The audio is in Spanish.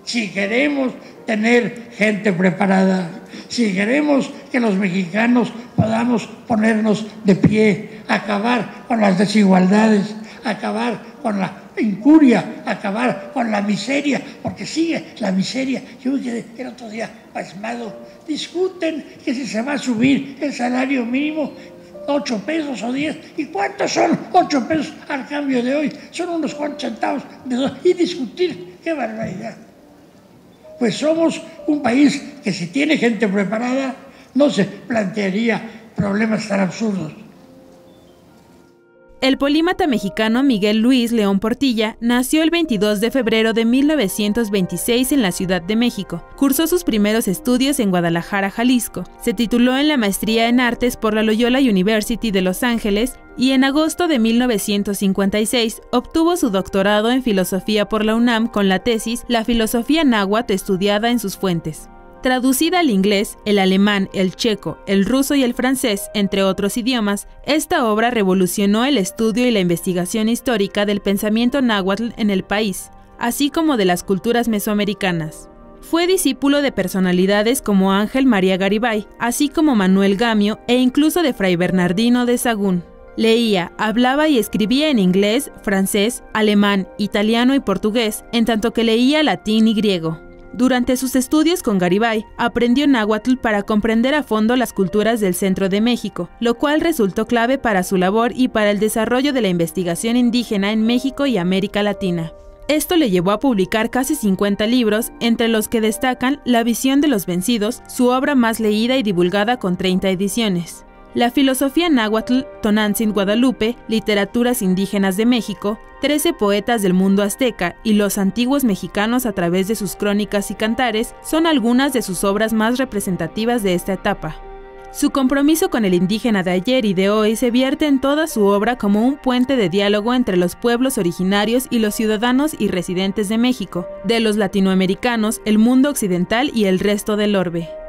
Si queremos tener gente preparada, si queremos que los mexicanos podamos ponernos de pie, acabar con las desigualdades, acabar con la incuria, acabar con la miseria, porque sigue la miseria. Yo me quedé el otro día pasmado. Discuten que si se va a subir el salario mínimo 8 pesos o 10. ¿Y cuántos son 8 pesos al cambio de hoy? Son unos cuantos centavos de dólar. Y discutir, qué barbaridad. Pues somos un país que si tiene gente preparada no se plantearía problemas tan absurdos. El polímata mexicano Miguel Luis León Portilla nació el 22 de febrero de 1926 en la Ciudad de México. Cursó sus primeros estudios en Guadalajara, Jalisco. Se tituló en la maestría en artes por la Loyola University de Los Ángeles y en agosto de 1956 obtuvo su doctorado en filosofía por la UNAM con la tesis La filosofía náhuatl estudiada en sus fuentes. Traducida al inglés, el alemán, el checo, el ruso y el francés, entre otros idiomas, esta obra revolucionó el estudio y la investigación histórica del pensamiento náhuatl en el país, así como de las culturas mesoamericanas. Fue discípulo de personalidades como Ángel María Garibay, así como Manuel Gamio e incluso de Fray Bernardino de Sahagún. Leía, hablaba y escribía en inglés, francés, alemán, italiano y portugués, en tanto que leía latín y griego. Durante sus estudios con Garibay, aprendió náhuatl para comprender a fondo las culturas del centro de México, lo cual resultó clave para su labor y para el desarrollo de la investigación indígena en México y América Latina. Esto le llevó a publicar casi 50 libros, entre los que destacan La visión de los vencidos, su obra más leída y divulgada con 30 ediciones. La filosofía náhuatl, Tonantzin Guadalupe, Literaturas indígenas de México, 13 poetas del mundo azteca y los antiguos mexicanos a través de sus crónicas y cantares son algunas de sus obras más representativas de esta etapa. Su compromiso con el indígena de ayer y de hoy se vierte en toda su obra como un puente de diálogo entre los pueblos originarios y los ciudadanos y residentes de México, de los latinoamericanos, el mundo occidental y el resto del orbe.